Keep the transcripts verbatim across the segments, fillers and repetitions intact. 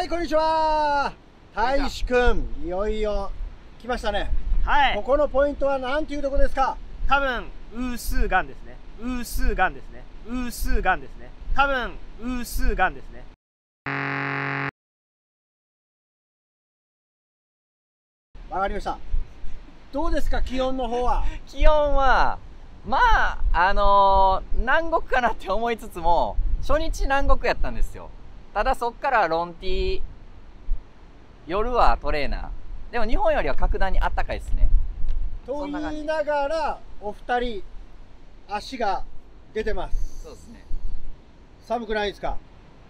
はいこんにちは。大志くん、いよいよ来ましたね。 はい。 ここのポイントは何ていうとこですか？ 多分ウースーガンですね。ウースーガンですね。ウースーガンですね。多分ウースーガンですね。 わかりました。どうですか気温の方は？ 気温はまああのー、南国かなって思いつつも初日南国やったんですよ。ただそっからロンティー、夜はトレーナーでも日本よりは格段にあったかいですね。 と言いながらお二人足が出てます。 そうですね。 寒くないですか？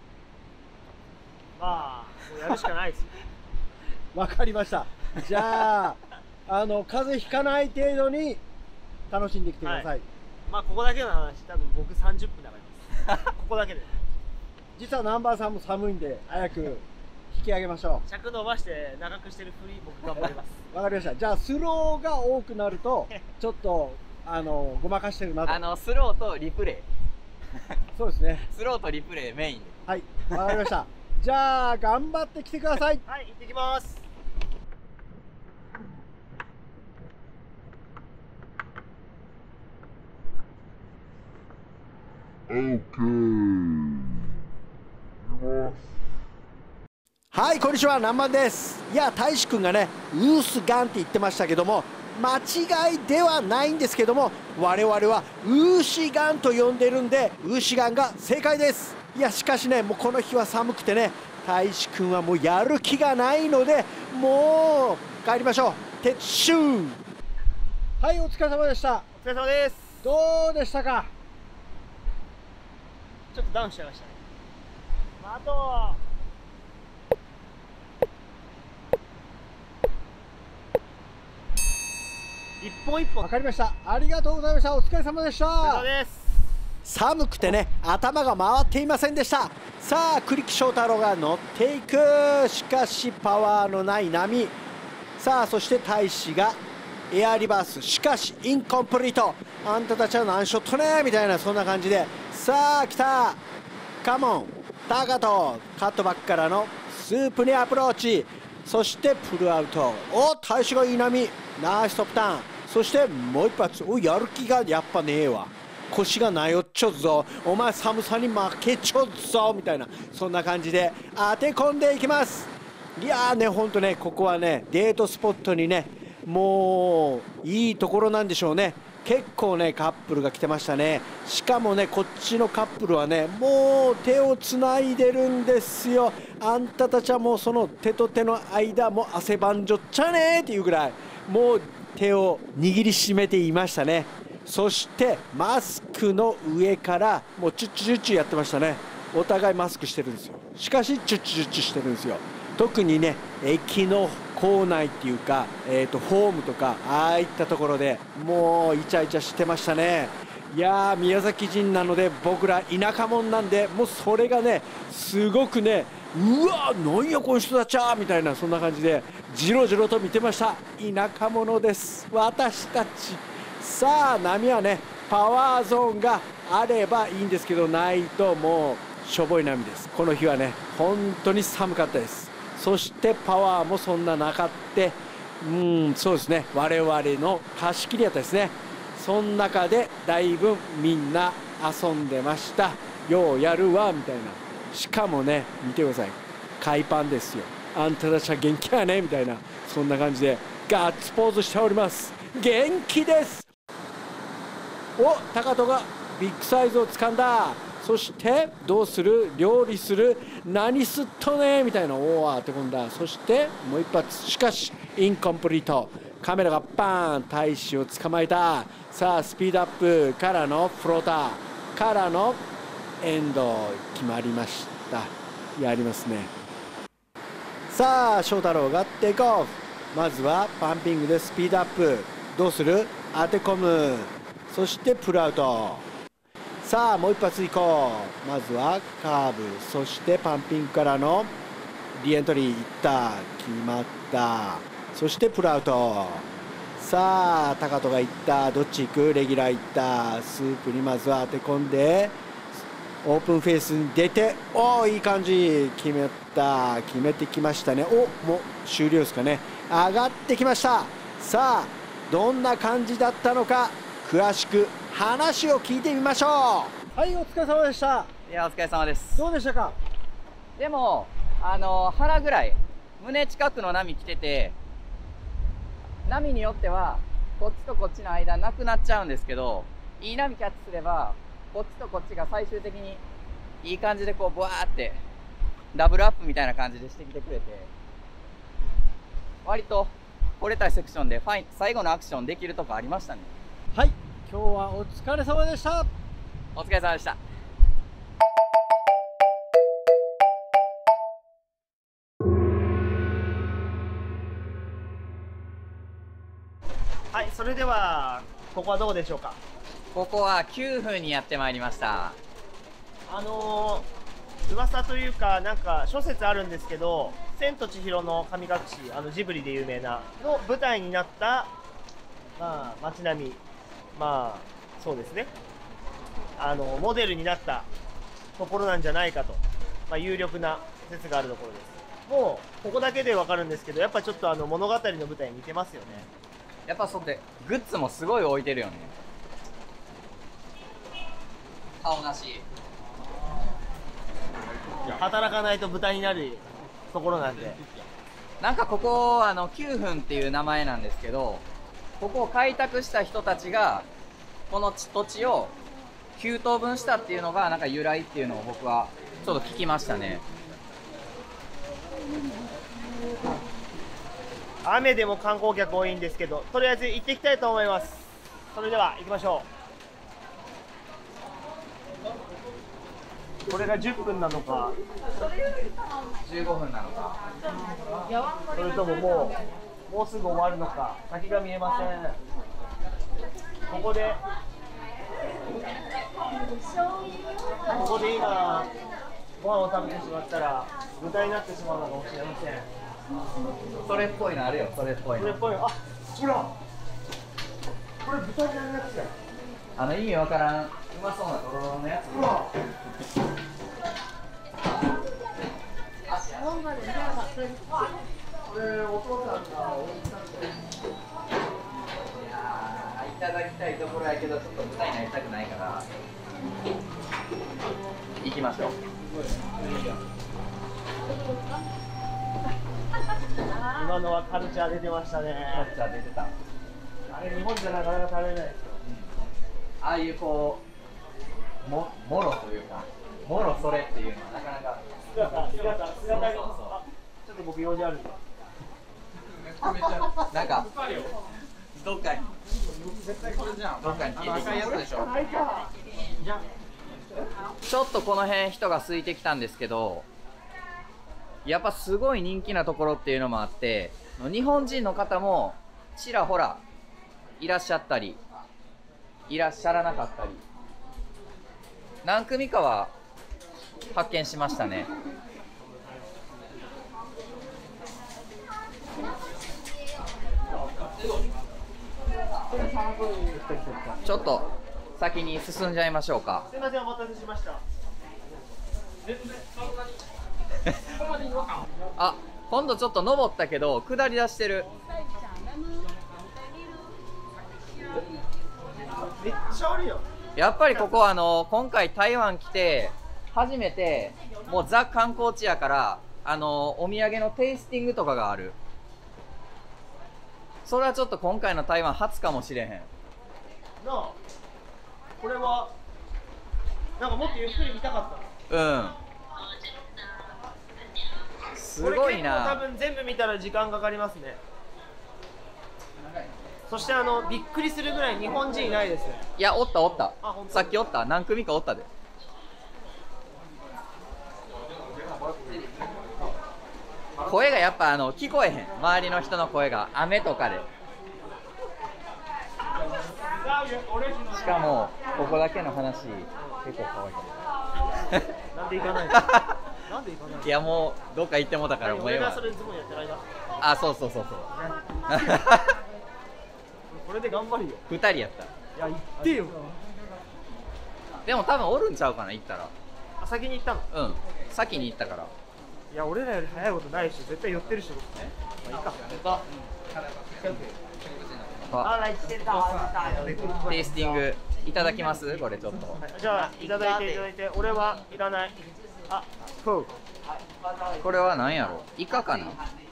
まあもうやるしかないですよ。 わかりました。じゃああの風邪ひかない程度に楽しんできてください。はい、 まあここだけの話多分僕さんじゅっぷんで上がります。ここだけで。 実はナンバーさんも寒いんで早く引き上げましょう。 尺伸ばして長くしてるふり僕頑張ります。 わかりました。じゃあスローが多くなるとちょっとあのごまかしてるなと。 あのスローとリプレイ。 そうですね。 スローとリプレイメインで。 はい、わかりました。じゃあ頑張ってきてください。 はい、行ってきます。 はい、こんにちは、南蛮です。いや、大志くんがね、ウースガンって言ってましたけども、間違いではないんですけども、我々はウーシガンと呼んでるんで、ウーシガンが正解です。いや、しかしね、もうこの日は寒くてね、大志くんはもうやる気がないので、もう帰りましょう。撤収。はい、お疲れ様でした。 お疲れ様です。 どうでしたか？ ちょっとダウンしちゃいましたね。まあ、あと一本一本。 わかりました。ありがとうございました。お疲れ様でした。 お疲れ様です。 寒くてね、頭が回っていませんでした。さあ栗木翔太郎が乗っていく。しかしパワーのない波。さあそして大志がエアリバース、しかしインコンプリート。あんたたちは何ショットねみたいな、そんな感じで、さあ来た、カモン高トカットバックからのスープにアプローチ、そしてプルアウト。お大志がいい波、ナイストップターン。そしてもう一発。おやる気がやっぱねえわ、腰がなよっちょっぞ、お前寒さに負けちょっぞみたいな、そんな感じで当て込んでいきます。いやーね、ほんとね、ここはねデートスポットにね、もういいところなんでしょうね。結構ねカップルが来てましたね。しかもねこっちのカップルはねもう手をつないでるんですよ。あんたたちはもうその手と手の間もう汗ばんじょっちゃねーっていうぐらいもう手を握りしめていましたね。そしてマスクの上からもうチュッチュチュッチュやってましたね。お互いマスクしてるんですよ。しかしチュッチュチュッチュしてるんですよ。特にね駅の構内っていうか、えーとホームとかああいったところでもうイチャイチャしてましたね。いやー宮崎人なので僕ら田舎者なんで、もうそれがねすごくね、うわーなんやこの人たちはみたいな、そんな感じでじろじろと見てました。田舎者です私たち。さあ波はねパワーゾーンがあればいいんですけど、ないともうしょぼい波です。この日はね本当に寒かったです。そしてパワーもそんななかって、うんそうですね、我々の貸し切りやったですね。その中でだいぶみんな遊んでました。ようやるわみたいな。しかもね見てください、海パンですよ。あんたたちは元気やねみたいな、そんな感じでガッツポーズしております。元気です。お高戸がビッグサイズを掴んだ。そしてどうする、料理する、何すっとねみたいな、おお当て込んだ。そしてもう一発、しかしインコンプリート。カメラがバーン大志を捕まえた。さあスピードアップからのフローターからのエンド決まりました。やりますね。さあ翔太郎がテイクオフ。まずはパンピングでスピードアップ。どうする、当て込む。そしてプルアウト。さあもう一発いこう。まずはカーブ、そしてパンピングからのリエントリーいった、決まった。そしてプルアウト。さあ高戸がいった、どっち行く、レギュラーいった。スープにまずは当て込んでオープンフェースに出て、おおいい感じ決めた決めてきましたね。おもう終了ですかね。上がってきました。さあどんな感じだったのか詳しく話を聞いてみましょう。はい、お疲れ様でした。 いやお疲れ様です。 どうでしたか？ でもあの腹ぐらい胸近くの波来てて、波によってはこっちとこっちの間なくなっちゃうんですけど、いい波キャッチすればこっちとこっちが最終的にいい感じでこうブワーってダブルアップみたいな感じでしてきてくれて、割と掘れたセクションでファイン最後のアクションできるとこありましたね。 はい、今日はお疲れ様でした。 お疲れ様でした。 はい、それではここはどうでしょうか？ ここはきゅうふんにやってまいりました。 あのー、噂というかなんか諸説あるんですけど、千と千尋の神隠し、あのジブリで有名なの舞台になったまあ街並み、まあそうですね、あのモデルになったところなんじゃないかと、まあ、有力な説があるところです。もうここだけでわかるんですけど、やっぱちょっとあの物語の舞台に似てますよね。 やっぱそうでグッズもすごい置いてるよね。顔なし働かないと豚になるところなんで、 なんかここあのきゅうふんっていう名前なんですけど、ここを開拓した人たちがこの土地をきゅう等分したっていうのがなんか由来っていうのを僕はちょっと聞きましたね。 雨でも観光客多いんですけど、とりあえず行っていきたいと思います。それでは行きましょう。これがじゅっぷんなのかじゅうごふんなのか、 それとももうもうすぐ終わるのか、先が見えません。ここでここで今ご飯を食べてしまったら豚になってしまうのかもしれません。 それっぽいのあるよ。それっぽいのそれっぽい。あ、ほらこれ豚になるやつや。 あの意味わからんうまそうなとろろのやつ。 ほらこれお父さんがおじさんと。 いやーいただきたいところやけどちょっと豚になりたくないから行きましょう。 今のはカルチャー出てましたね。 カルチャー出てた。 あれ日本じゃなかなか食べれないですよ。 ああいうこうももろというかもろそれっていうのはなかなか姿姿姿に。 そうそうそうあ、ちょっと僕用事あるんで。 なんかどっかに絶対これじゃん。どっかに消えていくでしょ。ちょっとこの辺人が空いてきたんですけど、やっぱすごい人気なところっていうのもあって、日本人の方もちらほらいらっしゃったりいらっしゃらなかったり、何組かは発見しましたね。ちょっと先に進んじゃいましょうか。 すみません、お待たせしました。 あ、今度ちょっと登ったけど下り出してる。 めっちゃあるよ。 やっぱりここはあの今回台湾来て初めてもうザ観光地やから、あのお土産のテイスティングとかがある。それはちょっと今回の台湾初かもしれへんなあ。これはなんかもっとゆっくり見たかった。 うん、すごいな。 多分全部見たら時間かかりますね。そしてあのびっくりするぐらい日本人いないですね。 いやおったおった。 あ、本当。 さっきおった。何組かおったで。声がやっぱあの聞こえへん、周りの人の声が雨とかで。しかもここだけの話結構可愛いなんで行かないのなんで行かないの。 いやもうどっか行ってもだからもうええわ。 俺がそれズボンやってる間。 あ、そうそうそうそうこれで頑張るよ。 ふたりやった。 いや行ってよ。 でも多分おるんちゃうかな、行ったら。 あ、先に行ったの？ うん、先に行ったから。 いや、俺らより早いことないし、絶対寄ってるし。まあいいか。 あ、テイスティングいただきます。これちょっと。 じゃあいただいていただいて、俺はいらない。あ、ふう。 これは何やろ？イカかな？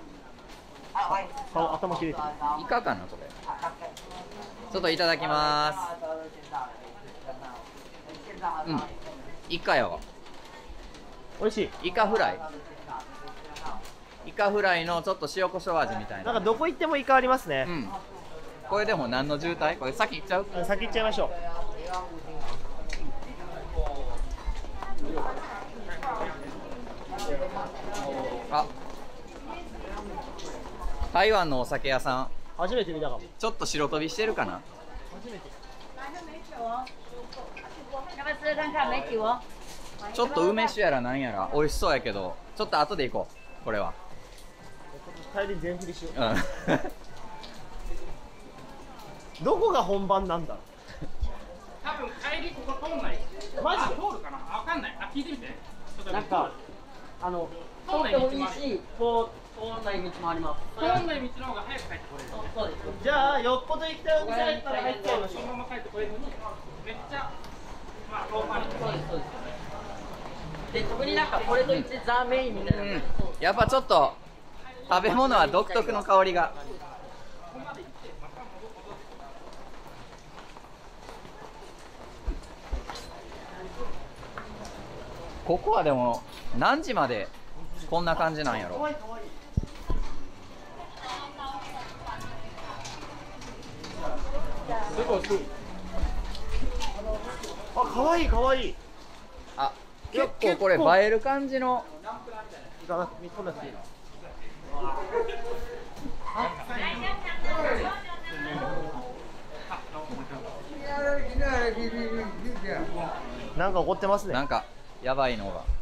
顔頭切れてる。 イカかなこれ。ちょっといただきます。うん、イカよ。 美味しい。 イカフライ。イカフライのちょっと塩コショウ味みたいな。 なんかどこ行ってもイカありますね。 うん。これでも何の渋滞？これ先行っちゃう？ 先行っちゃいましょう。 あ、台湾のお酒屋さん。 初めて見たかも。 ちょっと白飛びしてるかな。 初めて。 ちょっと梅酒やらなんやら美味しそうやけど、ちょっと後で行こう。これは。 帰り全振りしよう。 うん。 どこが本番なんだろう。 多分帰りここ通んない。 マジで通るかな。わかんない。あ、聞いてみて。 なんかあの通んない道もある。 こう通んない道もあります。 通んない道の方が早く帰ってこれる。 そうです。じゃあよっぽど行きたいお店だったら入っちゃいましょそのまま帰ってこれるのに、めっちゃまあ遠回り。 そうですそうです。で特になんかこれといってザメインみたいな、 うん、やっぱちょっと食べ物は独特の香りが。ここはでも何時までこんな感じなんやろ。 あ、可愛い可愛い。 あ、結構これ映える感じの。 いかなくてこんなくていい。なんか怒ってますね。 なんかやばいのが。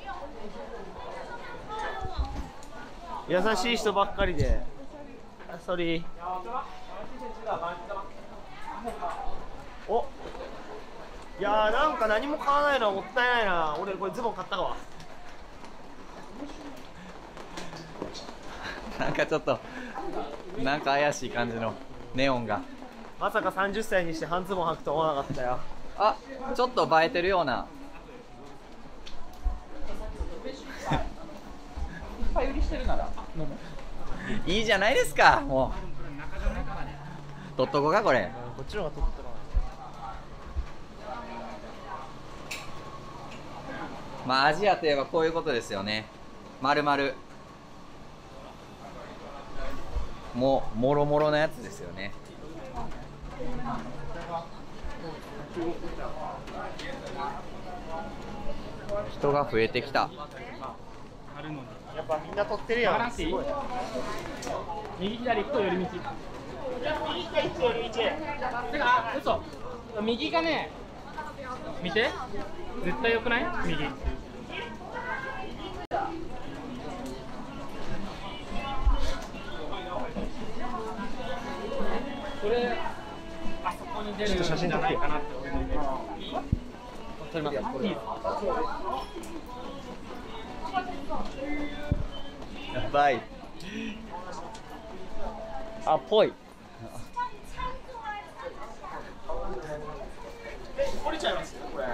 優しい人ばっかりで。あ、それ。お。いやー、なんか何も買わないのはもったいないな。俺これズボン買ったわ。 なんかちょっとなんか怪しい感じのネオンが。 まさかさんじゅっさいにして半ズボン履くと思わなかったよ。 あ、ちょっと映えてるような。いっぱい売りしてるならいいじゃないですか。もう取っとこうかこれ。 こっちの方が取ったな。 まあアジアといえばこういうことですよね。まるまるもうもろもろのやつですよね。人が増えてきた。 やっぱみんな取ってるやん。 バランスいい。右左行くと寄り道。 右左行くより道。 てか、あ、嘘。右がね、見て。絶対良くない？右。これ、あそこに出るんじゃないかなって俺のイメージ。いい？撮ります。いい。 やばい。 あ、ぽい。降りちゃいますこれ。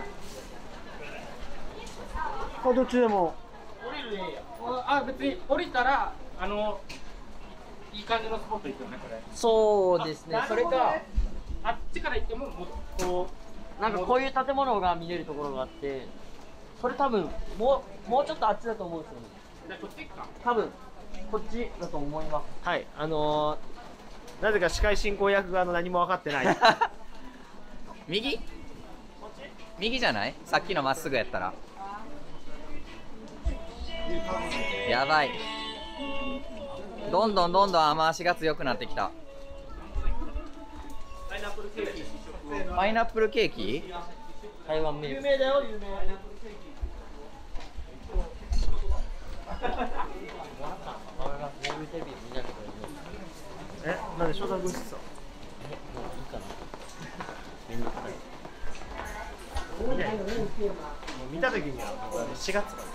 あ、どっちでも。降りるでいいや。 あ、別に降りたら、あの、いい感じのスポット行くよね、これ。 そうですね。それかあっちから行っても、もうこう、 なんかこういう建物が見れるところがあって、それ多分もうもうちょっとあっちだと思うんですよね。 じゃあこっち行くか。 多分こっちだと思います。 はい、あのー、なぜか司会進行役があの何も分かってない。 右？右じゃない？さっきのまっすぐやったら。やばい。どんどんどんどん雨足が強くなってきた。 パイナップルケーキ。 パイナップルケーキ？ 台湾名物。 有名だよ、有名。え、なんで小学室さ。もう見ない。もう見見た時にはもうしがつかもし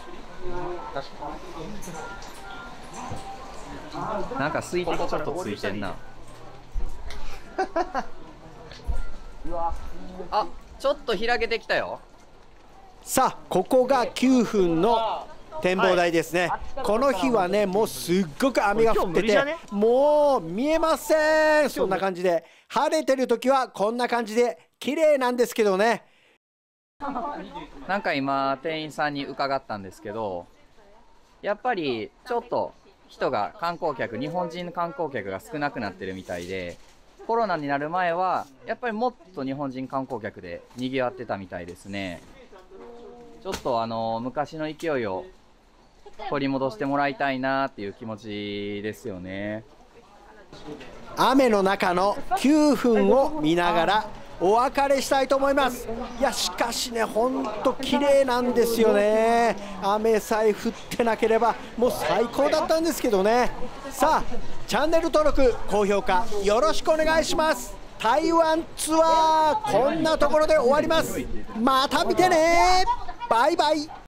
れない。 なんか水滴ちょっとついてんな。あ、ちょっと開けてきたよ。 さあここがきゅうふんの展望台ですね、はい、この日はねもうすっごく雨が降ってて、ね、もう見えません。そんな感じで晴れてる時はこんな感じで綺麗なんですけどね。 なんか今店員さんに伺ったんですけど、やっぱりちょっと人が観光客日本人の観光客が少なくなってるみたいで、コロナになる前はやっぱりもっと日本人観光客で賑わってたみたいですね。ちょっとあの昔の勢いを取り戻してもらいたいなっていう気持ちですよね。 雨の中のきゅうふんを見ながらお別れしたいと思います。いやしかしねほんと綺麗なんですよね。雨さえ降ってなければもう最高だったんですけどね。さあチャンネル登録高評価よろしくお願いします。台湾ツアーこんなところで終わります。また見てね。バイバイ。